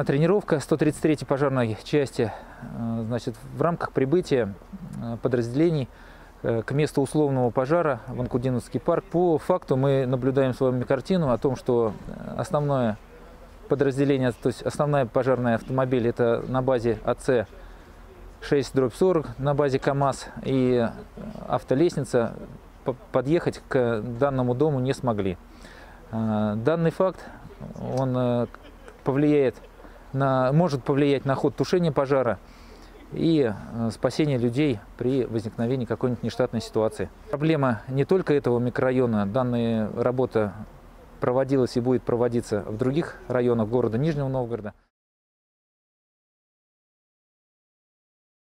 тренировка 133-й пожарной части. Значит, в рамках прибытия подразделений к месту условного пожара в Анкудиновский парк. По факту мы наблюдаем с вами картину о том, что основное подразделение, то есть основная пожарная автомобиль, это на базе АЦ 6/40, на базе КАМАЗ, и автолестница подъехать к данному дому не смогли. Данный факт, он может повлиять на ход тушения пожара и спасение людей при возникновении какой-нибудь нештатной ситуации. Проблема не только этого микрорайона. Данная работа проводилась и будет проводиться в других районах города Нижнего Новгорода.